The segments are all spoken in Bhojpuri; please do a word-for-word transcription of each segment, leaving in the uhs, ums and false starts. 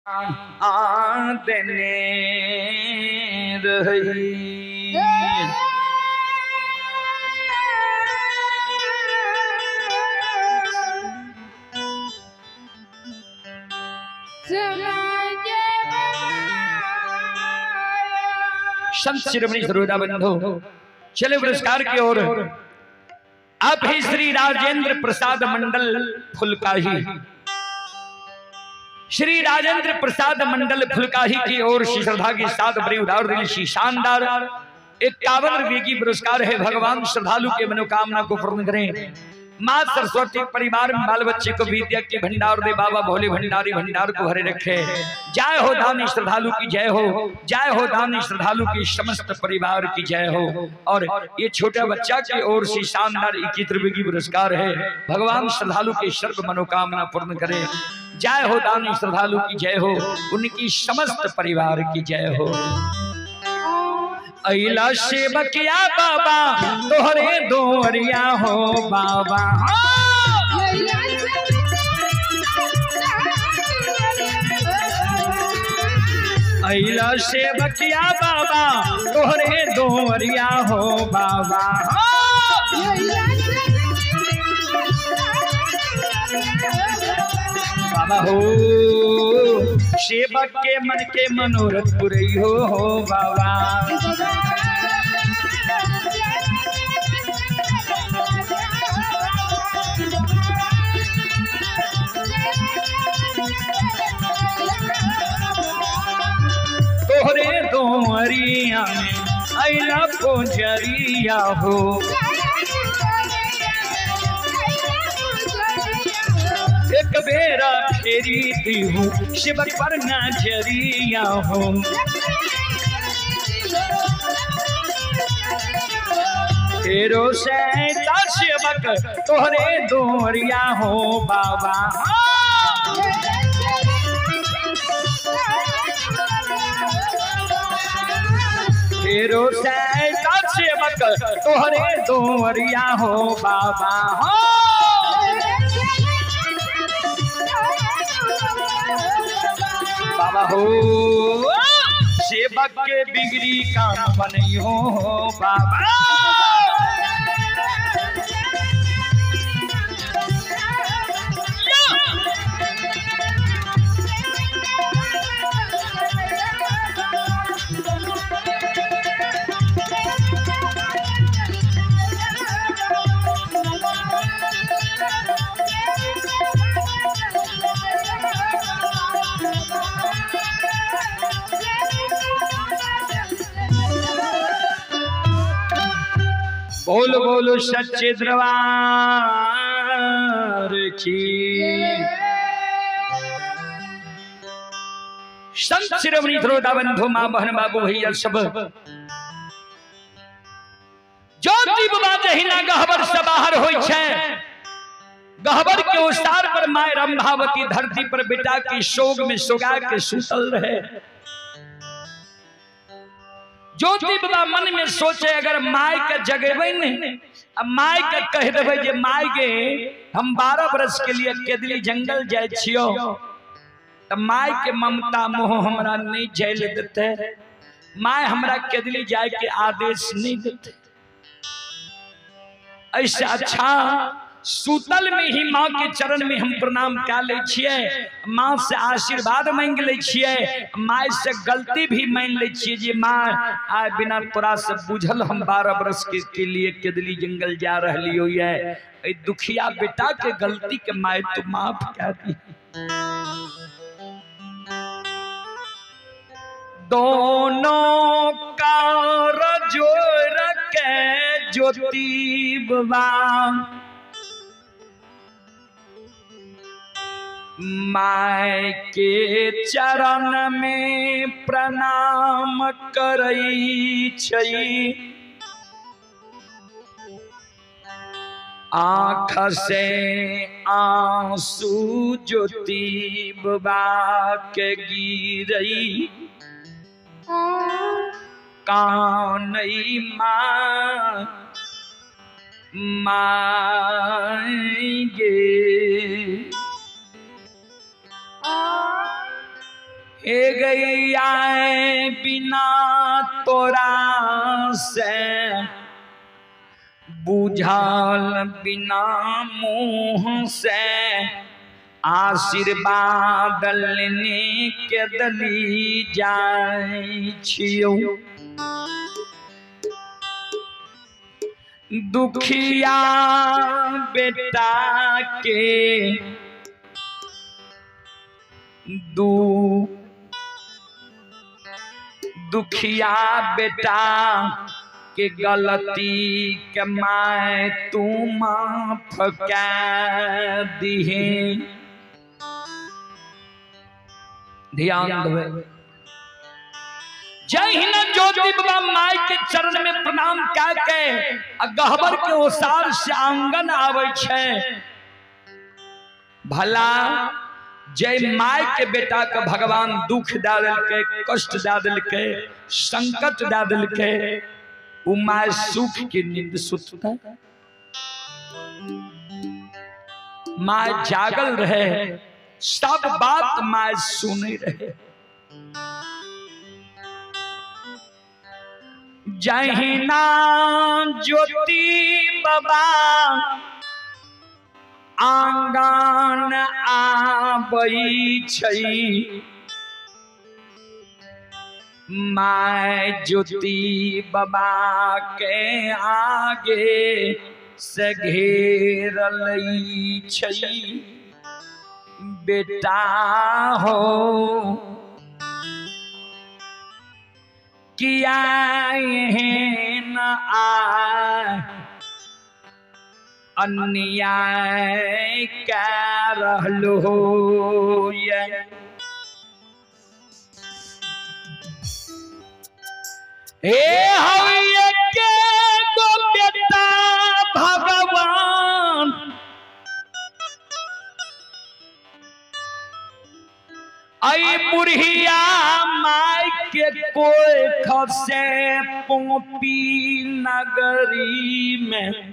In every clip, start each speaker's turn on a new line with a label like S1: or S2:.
S1: देने रही। संत शिरोमणि सरोदा बंधु चले पुरस्कार की ओर। आप ही श्री राजेंद्र प्रसाद मंडल फुलकाही, श्री राजेंद्र प्रसाद मंडल फुलकाही की ओर श्रद्धा के साथ बड़ी उदार दिल सी शानदार इक्यावन रुपये की पुरस्कार है। भगवान श्रद्धालु के मनोकामना को पूर्ण करें। माँ सरस्वती परिवार में बाल बच्चे को विद्या के भंडार दे। बाबा भोले भंडारी भंडार को हरे रखे। जय हो दानी श्रद्धालु की जय हो, जय हो दानी श्रद्धालु की समस्त परिवार की जय हो। और ये छोटा बच्चा की ओर से शानदार इक्कीस रुपये की पुरस्कार है। भगवान श्रद्धालु के सर्व मनोकामना पूर्ण करे। जय हो दानी श्रद्धालु की जय हो, उनकी समस्त परिवार की जय हो। अइला सेवकिया बाबा तोहरे दोरिया हो बाबा। अइला सेवकिया बाबा तोहरे दोरिया हो बाबा। बाबा हो सेवक के मन के मनोरथ पूरी हो, हो बाबा। तोहरे दोरिया में अइला पुजरिया हो। एक बेरा फेरी दी हूँ शिवक पर नजरिया हो। तेरो सैता शिवक तोहरे दोरिया हो बाबा। तेरो सैता शिवक तोहरे दोरिया हो बाबा। बाबा हो सेवक के बिगड़ी काम बनी हो बाबा। बोल बोलो सच्चे दरबार की। संत शिरोमणि सरोदा बंधु मां बहन बाबू भैया सब ज्योति बाबा जहिना गहबर से बाहर होई छे। गहबर के उसार पर माय रंभावती धरती पर बेटा की शोक में सोगा के सुतल रहे। ज्योति बाबा मन में सोचे अगर माय के जगेबे नहीं, अब माय के कह देबे जे माय के हम बारह बरस के लिए केदली जंगल जाय छियो त माय के ममता मोह हमरा नहीं झेल देते। माय हमरा केदली जाय के आदेश नहीं देते। ऐसे अच्छा सुतल में ही माँ के चरण में हम प्रणाम कर ले छिए। माँ से आशीर्वाद मांग ले छिए। माँ से गलती भी मान ले छिए जे माँ आ बिना तोरा से बुझल हम बारह बरस के, के लिए केदली जंगल जा रही हो। ये दुखिया बेटा के गलती के माँ तो माफ कर दी। दोनों का जोड़ के ज्योति बाबा माय के चरण में प्रणाम करई छई। आँख से आंसू ज्योति बाबा के गिरई। कानई माँ मांगे हे गैया बिना तोरा से बुझल बिना मुँह से आशीर्वाद लेने के दली जाय छियौ। दुखिया बेटा के दू दुखिया बेटा के गलती के माय तू माफ कर दिहे। ध्यान देवे। जय हिंद ज्योति बाबा माई के चरण में प्रणाम क्या के गहबर के ओसार से आंगन आवे छे। भला जय माई के बेटा के भगवान दुख दे दिलके, कष्ट दे दिलके, संकट दे दिलके, उ माई सुख की नींद सुतता। माई जागल रहे, सब बात माई सुने रहे। जहिना ज्योति बाबा आंगन आबई छई, माय ज्योति बाबा के आगे से घेरलई छई। बेटा हो किया न आए अन्याय क्या रहलो ये। हे हविये के गो बेटा भगवान आई बुढ़िया माई के कोई खसे पोपी नगरी में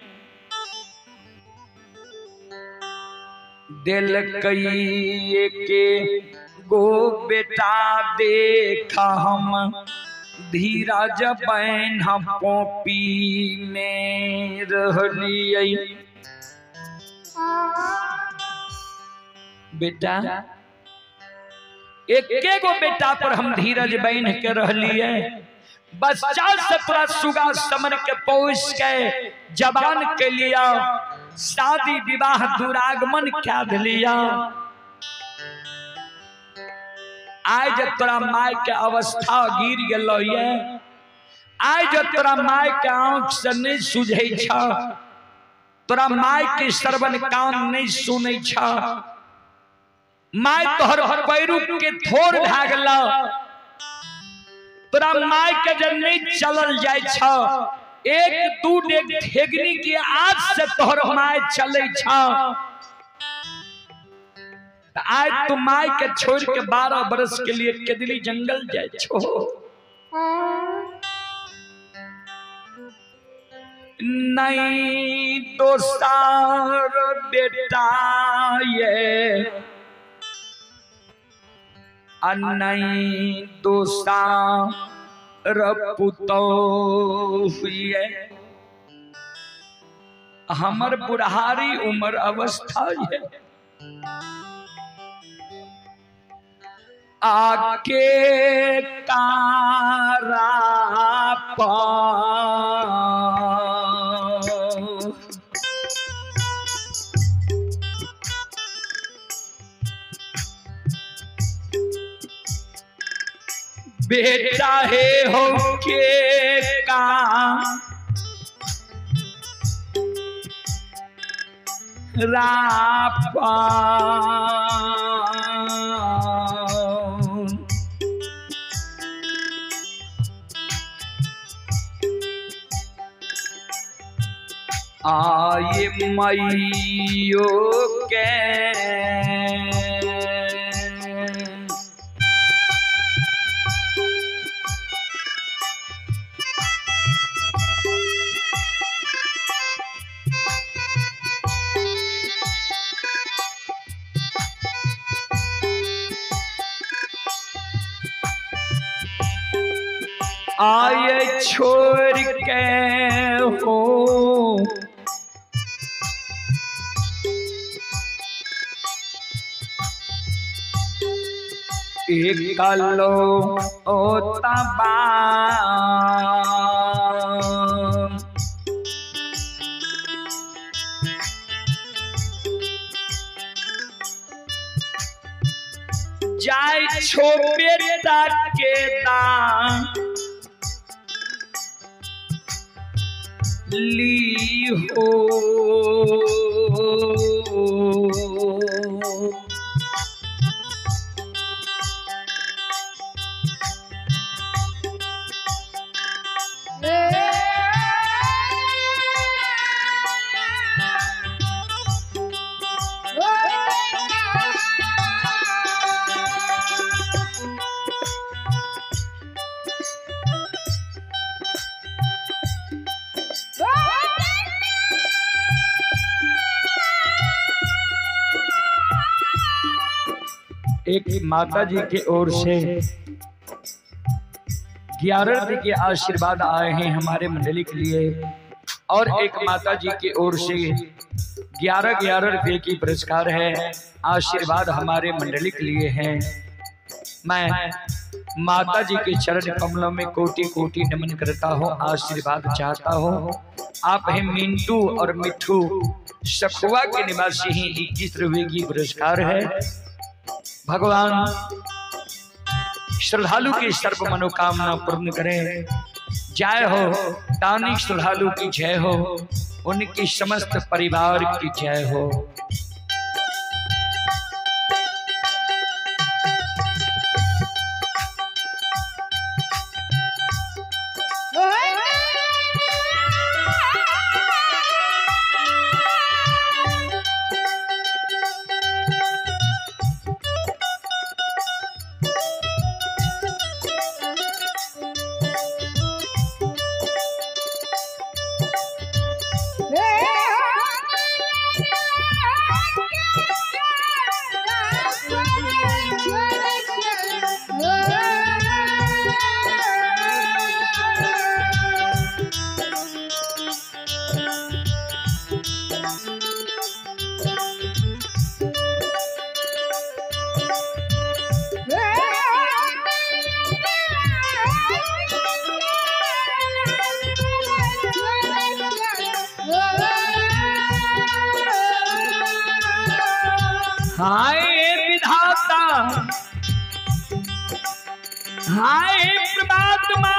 S1: दिल कई के गो बेटा देखा हम धीरज बैन हम पोपी में रहलियै। बेटा एक के गो बेटा पर हम धीरज बैन के रहलियै। बच्चा से पूरा सुगा समर के पोस के जवान के लिया, शादी विवाह दुरागमन क्या दिलिया। आज तोरा माय के अवस्था गिर गेलो ये, आज तोरा माय के आंख से नहीं सुझे छ, तोरा माय के श्रवण कान नहीं सुने छ, माय तोहर पैरू के थोर भागला, तोरा माय के जब नहीं चलल जाय छ, एक दू डेग ठेगनी की आज से तोहर माय चले छ। आज तू माय के छोड़ के बारह बरस के लिए केदली जंगल जाए छो। नहीं दोस्तार बेटा ये, नहीं दोस्तार पुतो हुए। हमर बुढ़ारी उम्र अवस्था ये, आके कारा पा बेटा है हो के का रापा आये मैयो के आए छोड़ के हो एक कालो ओ तबा जाय छो बेटा के दान ली हो एक माता जी की ओर से ग्यारह रुपये के आशीर्वाद आए हैं हमारे मंडली के लिए और एक माता जी की ओर से ग्यारह ग्यारह रुपये की पुरस्कार है आशीर्वाद हमारे मंडली के लिए है। मैं माता जी के चरण कमलों में कोटि कोटि नमन करता हूँ, आशीर्वाद चाहता हूँ। आप हैं मिंटू और मिठू सखुआ के निवासी ही इक्कीस रुपये की पुरस्कार है। भगवान श्रद्धालु की सर्व मनोकामना पूर्ण करें। जय हो दानी श्रद्धालु की जय हो, उनकी समस्त परिवार की जय हो। हाय विधाता हाय परमात्मा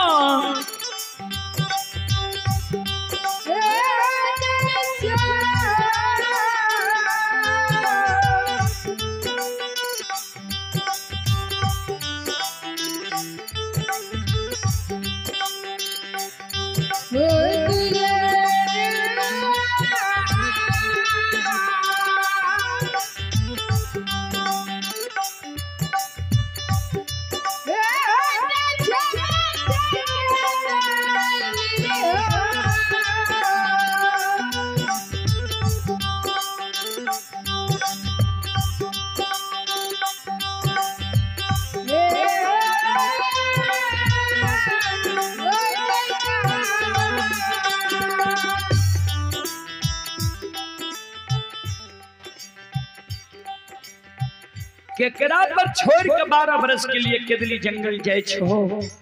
S1: केकरा पर छोड़ के बारह बरस के लिए केदली जंगल जाय छो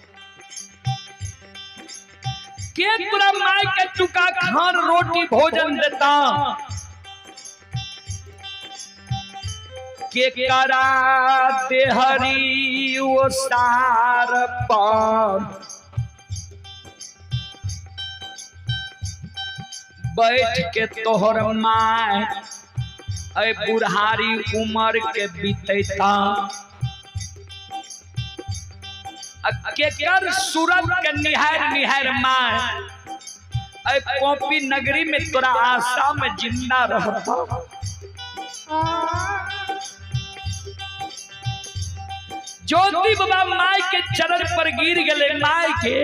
S1: के तोरा माय के टुका खान रोटी भोजन देता के करा देहरी वो सार पर बैठ के तोहर माय ऐ बुढ़ारी उम्र के बीतता केकर सूरत के निहार निहार माय ऐ कॉपी नगरी में तोरा आशा में जिंदा रहता ज्योति बाबा माय के चरण पर गिर गए। माय के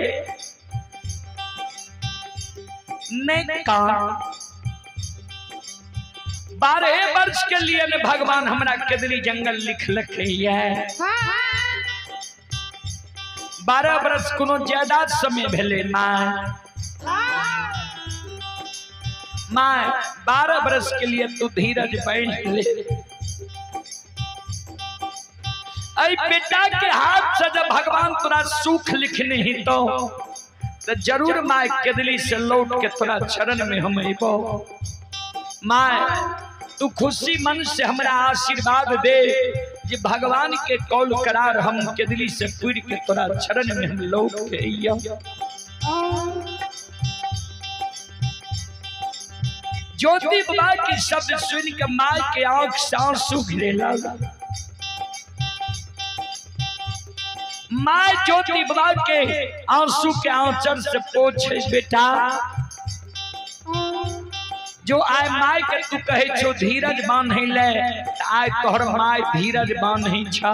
S1: नहीं का बारह वर्ष के लिए ने भगवान हमरा केदली जंगल लिख लखे है। बारह बरस कोनो ज्यादा समय भेले माय माय बारह बरस के लिए तू धीरज बांध ले। ऐ बेटा के हाथ से जब भगवान तोरा सुख लिखने ही तो, तो जरूर माय केदली से लौट के तोरा चरण में हम अबो। माय तू खुशी मन से हमरा आशीर्वाद दे जे भगवान के कौल करार हम केदली से पूर के तोरा चरण में हम लौट के अइया। ज्योति बाबा की शब्द सुन के माय के आंख से आंसू गिरे लगा। माय ज्योति बाबा के आंसू के आंचल से पोछे बेटा जो आय माय के तू कहे छो धीरज बांधे ले, आय तोहर माय धीरज बांधे छा।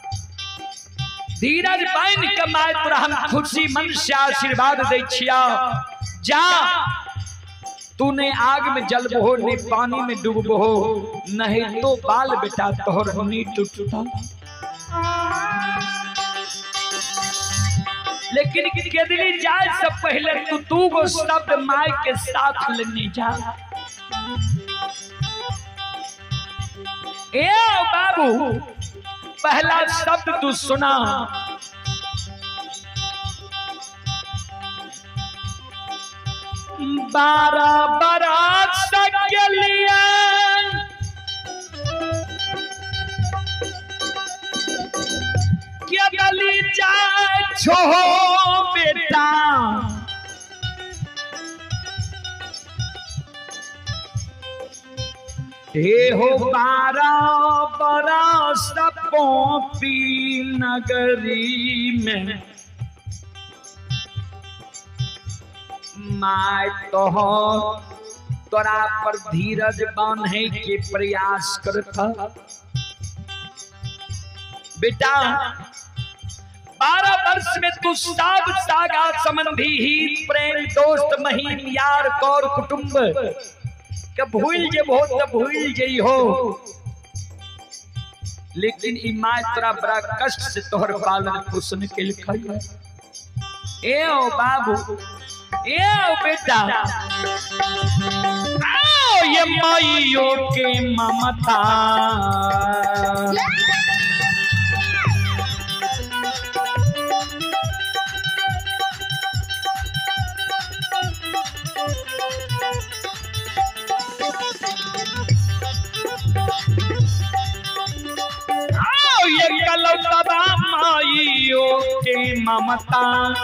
S1: धीरज बांध के माय तोरा हम खुशी मन से आशीर्वाद दे छिया। जा तूने आग में जलबहो ने पानी में डूबहो, नहीं तो बाल बेटा तोहर नहीं टूटता। लेकिन केदली जाए से पहले तू दू गो शब्द माय के साथ लेने जा। ए बाबू पहला शब्द तू सुना, बारह बरस के लिए केदली जाए छो बेटा। हे हो बारह बरस पोपी नगरी में माय तो तोरा पर धीरज बांधे के प्रयास करता। बेटा बारह वर्ष में तू सब सागा संबंधी हित प्रेम दोस्त महीन यार कौर कुटुंब के भूल जे बहुत तो भूल जई हो, लेकिन ई माय तोरा बड़ा कष्ट से तोहर पालन पोषण के लिखल। ए ओ बाबू ए ओ बेटा आओ ये माइयों के ममता माइयों के ममता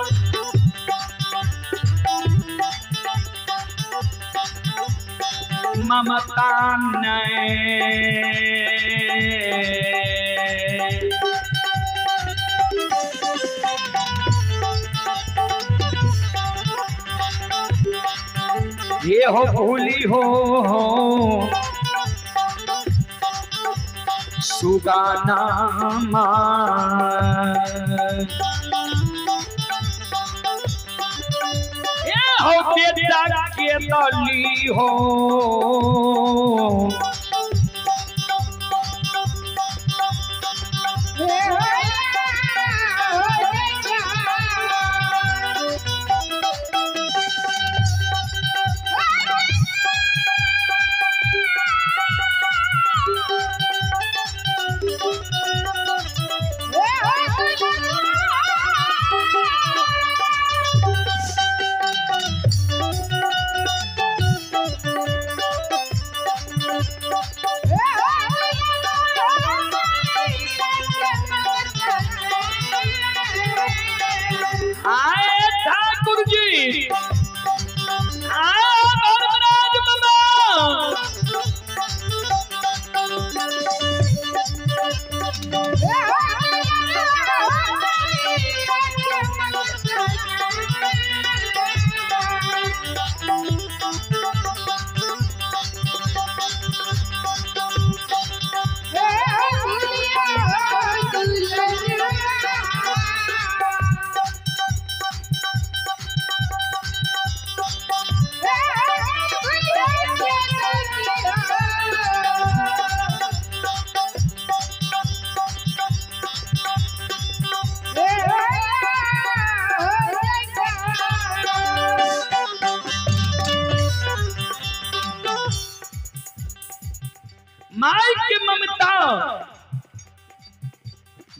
S1: ममता ने ये हो भूली हो, हो सुगाना हो बेटा के दली हो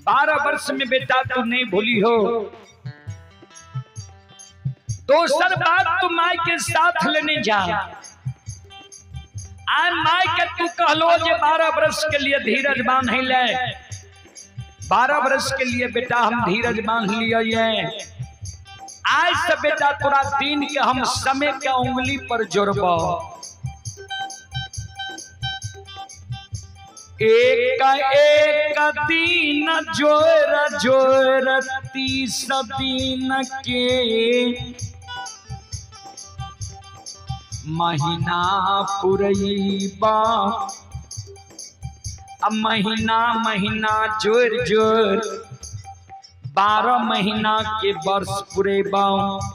S1: बारह वर्ष में बेटा तू नहीं भूली हो। दोसर बात तू माई के साथ लेने जा। आज माई के तू कहलो जे बारह वर्ष के लिए धीरज बांध ले। बारह वर्ष के लिए बेटा हम धीरज बांध लिए। आज से बेटा तोरा दिन के हम समय के उंगली पर जोड़बो। एक एक दिन जोर जोर तीस दिन के महीना पुरैबा। अब महीना महीना जोर जोर बारह महीना के वर्ष पुरैबा।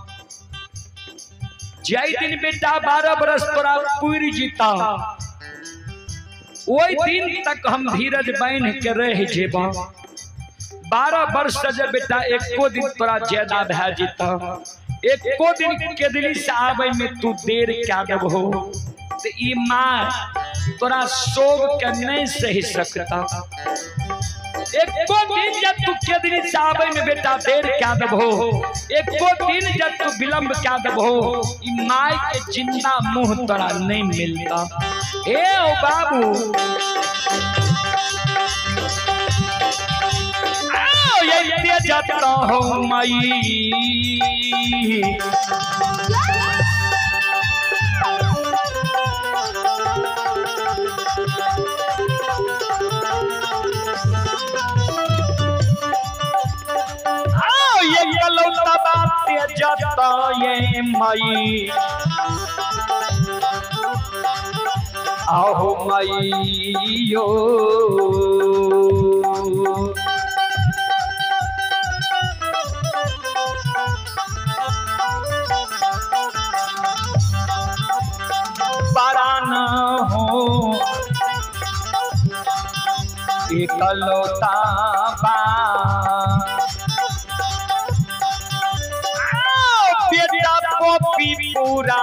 S1: जय दिन बेटा बारह बरस तोरा पूरी जीता वही दिन तक हम धीरज बांध के रह जेबा। बारह वर्ष से बेटा एको दिन तोरा ज्यादा भै जीता। एको दिन के दिल्ली से आवे में तू देर क्या देबहो। तो ई मां तोरा शोक के नहीं सही सकता। एको दिन जब तू के दिल्ली से आवे में बेटा देर क्या देबहो। एको दिन जब तू विलंब क्या देबहो। ई माई के जिंदा मुंह तोरा नहीं मिलता। ए ओ बाबू आओ ये दे जाता हो माई। आओ ये गलौता बात दे जाता ये माई। आओ माईयो बारान हो एकलौता बा। बेटा पोपी पूरा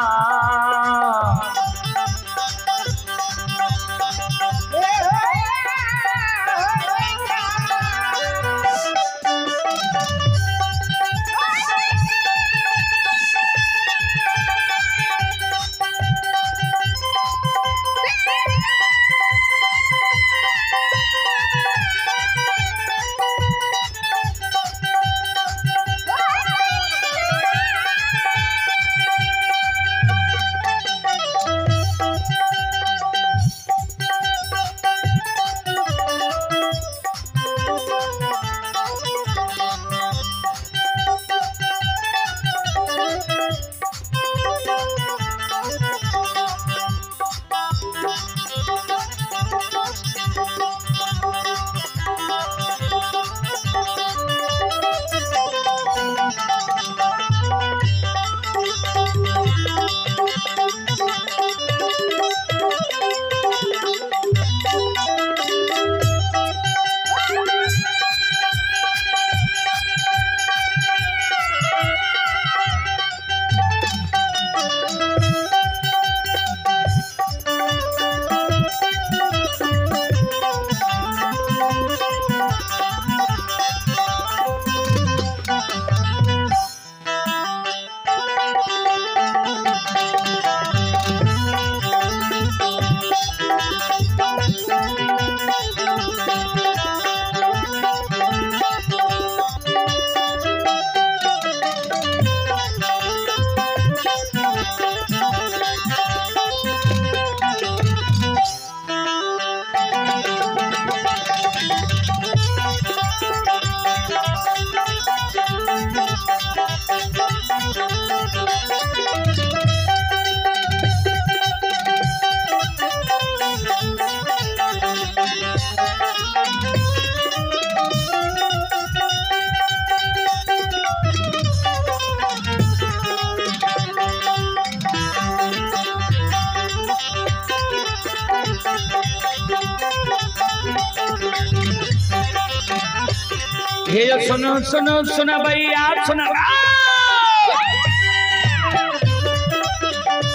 S1: हे सुनो सुनो सुना भैया सुना।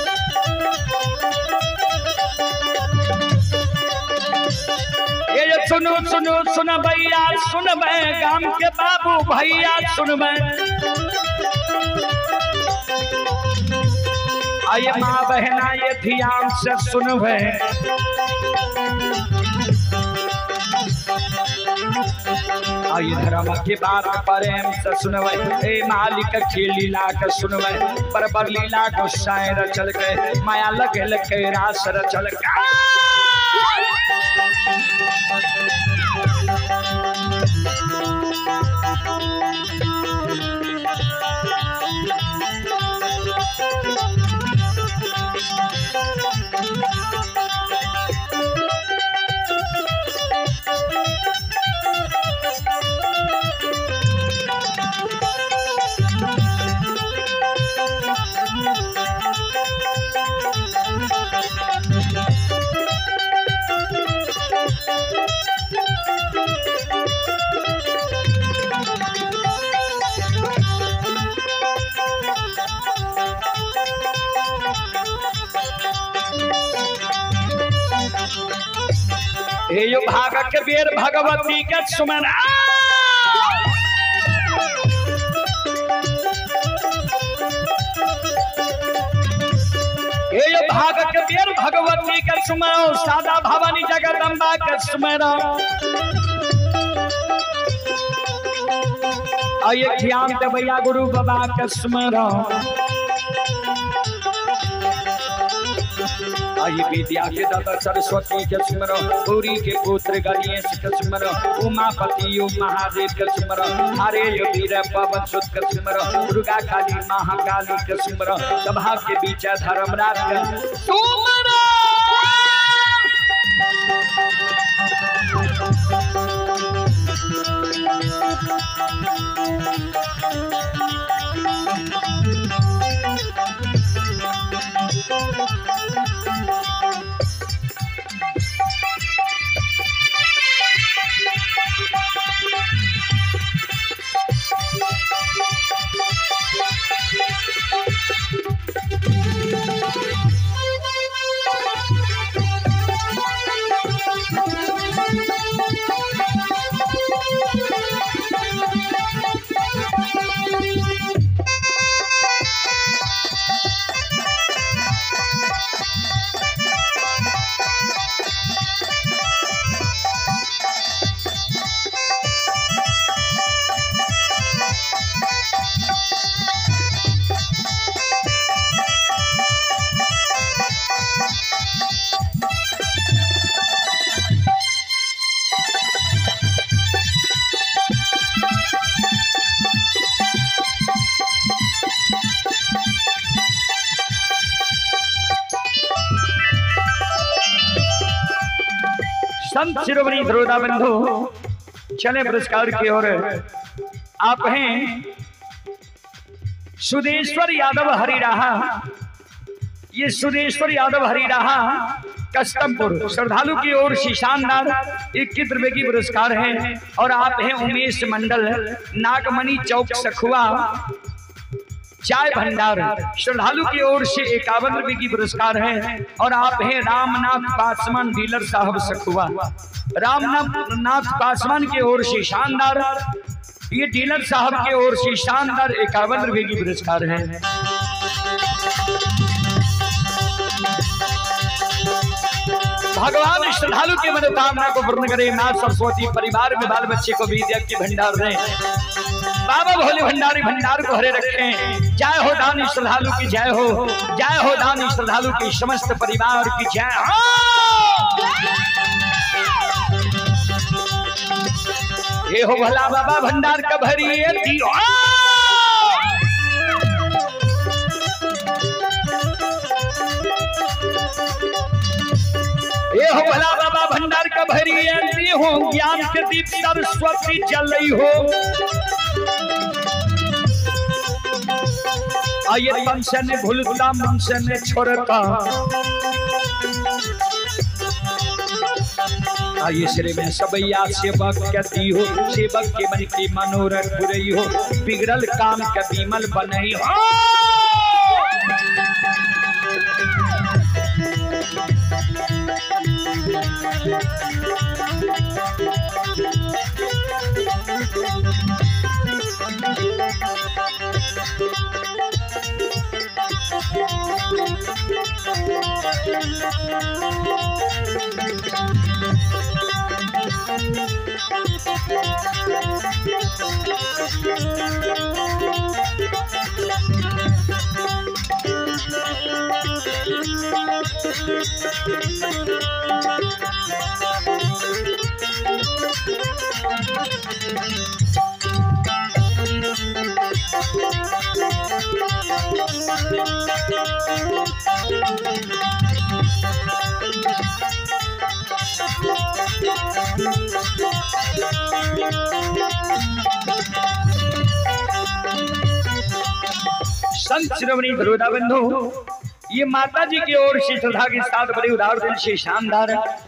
S1: ये सुनो सुनो सुन भैया सुन मैं गाम के बाबू भैया सुन मैं आये माँ बहना ये ध्यान से सुन मैं आये धर्म की बात प्रेम से सुन ए मालिक की लीला के सुन पर बर लीला को शायर चल के माया लगे लगे रास चल के हे यो भाग के बेर भगवती के सुमन हे यो भाग के बेर भगवती के सुमनो सादा भवानी जगदम्बा के सुमनो आये ध्यान दे भैया गुरु बाबा के सुमनो आये विद्या के दाता सरस्वती के सुमरो गौरी के पुत्र गणेश के सुमरो उमापति ओम महादेव के सुमरो हरे यो वीर पवन सुत के सुमरो दुर्गा काली महाकाली के सुमरो सभा के बीच धर्मराज के सुमरो संत शिरोमणि धरोधा बंधु चले पुरस्कार की ओर। आप हैं सुदेश्वर यादव हरिराहा। ये सुदेश्वर यादव हरिराहा कस्तमपुर श्रद्धालु की ओर से शानदार इक्कीस रुपए की पुरस्कार है। और आप हैं उमेश मंडल नागमणि चौक सखुआ चाय भंडार श्रद्धालु की ओर से इक्यावन रुपए की पुरस्कार है। और आप हैं रामनाथ पासवान डीलर साहब सखुआ। रामनाथ पासवान की ओर से शानदार ये डीलर साहब की ओर से शानदार इक्यावन रुपए की पुरस्कार है। भगवान श्रद्धालु की मनोकामना को पूर्ण करे। मां सरस्वती परिवार में बाल बच्चे को विद्या की भंडार दें। बाबा भोले भंडारी भंडार को हरे रखें। जय हो दानी श्रद्धालु की जय हो। जय हो दानी श्रद्धालु की समस्त परिवार की जय हो। ये हो भला बाबा भंडार का भरी दियो। ये हो भला बाबा भंडार का भरी हो। ज्ञान के दीप सरस्वती जल रही हो। आइए मनसे ने भूलता मनसे ने छोड़ता। आइए श्री में सबैया सेवक कहती हो। सेवक के मन की मनोरथ बुरई हो। बिगड़ल काम का विमल बनई हो। संत श्रवणी बरोदा बंधु, ये माता जी की ओर से श्रद्धा के साथ बड़े उदार दिल से शानदार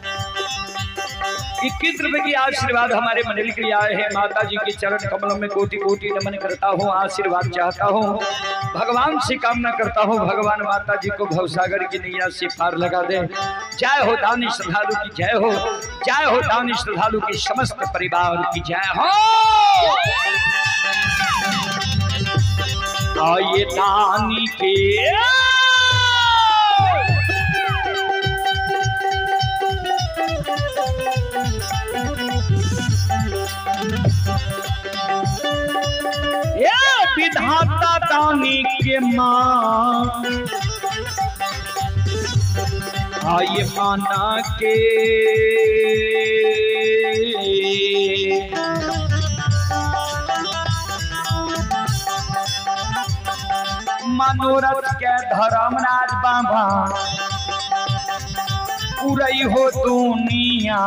S1: इक्कीस रुपए की आशीर्वाद हमारे मंडली के लिए आए हैं। माता जी के चरण कमलों में कोटि कोटि नमन करता हूँ, आशीर्वाद चाहता हूँ, भगवान से कामना करता हूँ, भगवान माता जी को भवसागर की नैया से पार लगा दे। जय हो दानी श्रद्धालु की जय हो, जय हो दानी श्रद्धालु के समस्त परिवार की जय हो। आइए दानी के विधाता दानी के मां, आइए माना के मनोरथ के धर्मराज बाबा पूरी हो दुनिया।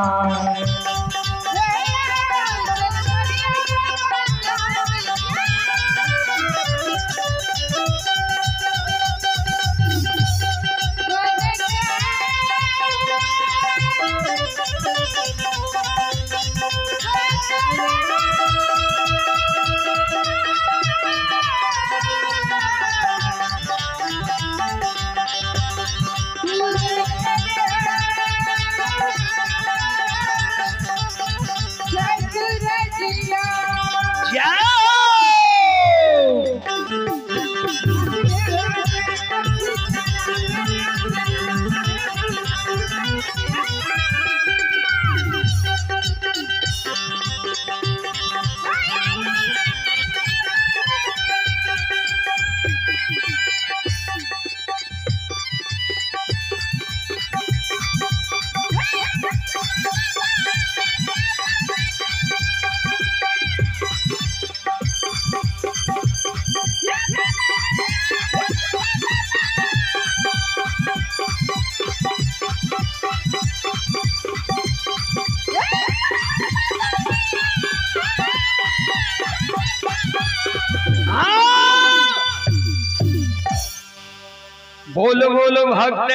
S1: बोल बोल भक्त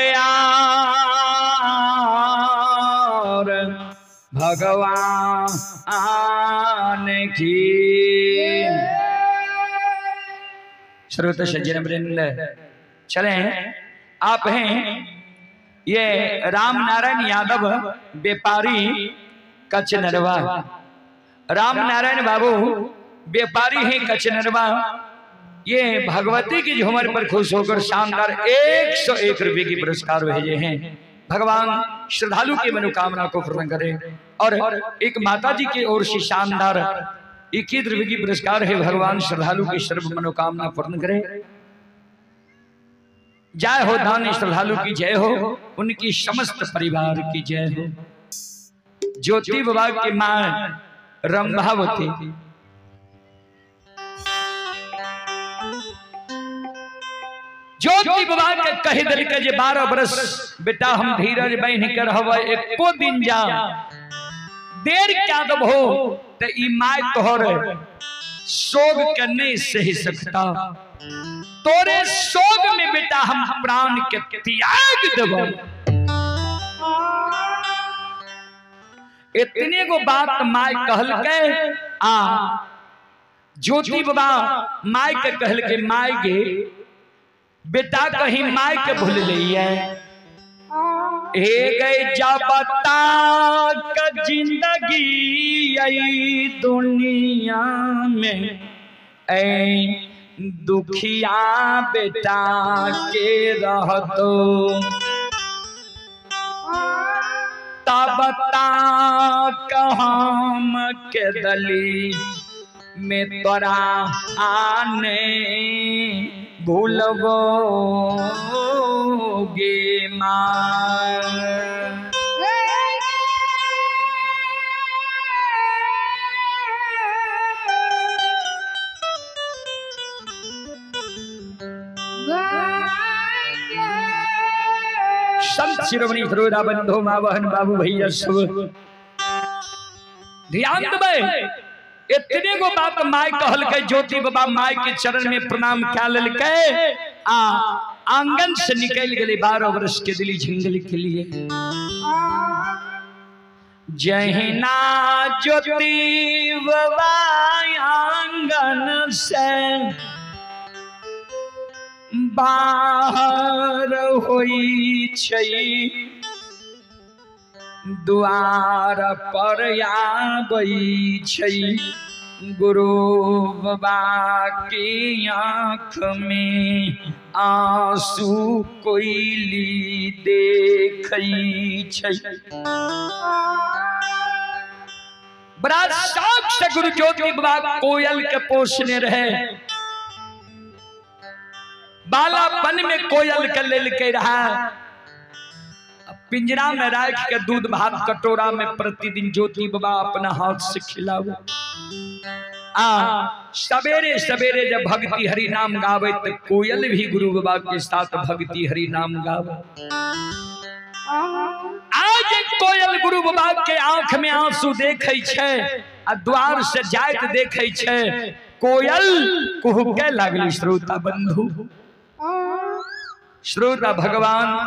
S1: यार भगवान की। श्रोत सज्जन वृंद, चलें आप हैं ये राम नारायण यादव व्यापारी कचनरवा। राम नारायण बाबू व्यापारी हैं कचनरवा। ये भगवती की झूमर पर खुश होकर शानदार एक सौ एक रुपए की पुरस्कार भेजे हैं। भगवान श्रद्धालु की मनोकामना को पूर्ण करे। और एक माता जी की ओर से शानदार इक्कीस रुपए की पुरस्कार है। भगवान श्रद्धालु की सर्व मनोकामना पूर्ण करे। जय हो दानी श्रद्धालु की जय हो, उनकी समस्त परिवार की जय हो। ज्योति बाबा की मां रंभावती ज्योति बाबा के कहे दिल के जे बारह बरस बेटा हम धीरज बहन कर हवा एको दिन जा देर क्या दब हो ते ई माय तोहर सोग करने से ही सकता। तोरे सोग में बेटा हम प्राण के त्याग देब। इतने को बात माय कहल के आ ज्योति बाबा माय के कहल के माय गे बेटा कहीं माय के भूल ली है हे गए जाबता का जिंदगी आई दुनिया में ऐ दुखिया बेटा के रहतो तबता कहम के दली में तोरा आने भूलबो गे माँ। संत शिरोमणि सरोदा बंधु माँ बहन बाबू भैया सब ध्यान देवे। इतने को बात माय कहल के ज्योति बाबा माय के चरण में प्रणाम क्या ललके आ आंगन से निकल गए बारह वर्ष के दिली झंगल के लिए। जहिना ज्योति बाबा आंगन से बाहर होई छई द्वार पर आबई छई गुरु बाबा की आँख में आंसू कोयली देखई छई। बड़ा शौक से गुरु ज्योति बाबा कोयल के पोषने रहे। बालापन में कोयल के लेल के रहा पिंजरा में राख के दूध भात कटोरा में प्रतिदिन ज्योति बाबा अपना हाथ से खिलाओ। आ सवेरे सवेरे जब भक्ति हरि नाम गावे तो कोयल भी गुरु बाबा के साथ भक्ति हरि नाम गावे। आज कोयल गुरु बाबा के आंख में आंसू देखे छे आ द्वार से जाइत देखे छे। कोयल कुहुके लागली। श्रोता बंधु श्रोता भगवान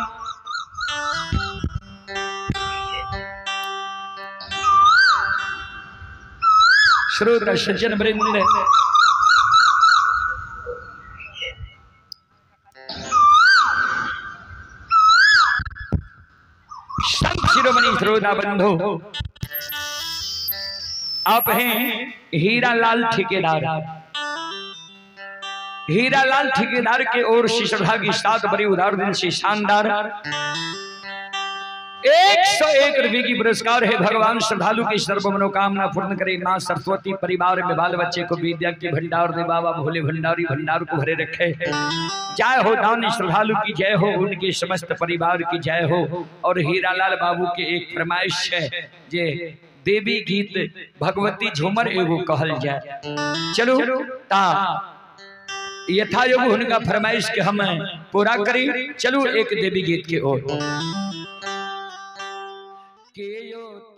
S1: श्रोता सज्जन वृंद संत शिरोमणि श्रोता बंधु आप हैं हीरालाल ठेकेदार। हीरालाल ठेकेदार के ओर से श्रद्धा की सात बड़ी उदार दिन से शानदार एक सौ एक रुपए की पुरस्कार है। भगवान श्रद्धालु की सर्व मनोकामना पूर्ण करे। माँ सरस्वती परिवार में बाल बच्चे को विद्या के भंडार दे। बाबा भोले भंडारी भंडार को भरे रखे। जय हो दानी श्रद्धालु की जय हो, उनके समस्त परिवार की जय हो। और हीरालाल बाबू के एक फरमाइश है जे देवी गीत भगवती झूमर एगो कहल जाए। चलो ता यथा योग उनका फरमाइश के हम पूरा करी। चलो एक देवी गीत के ओर।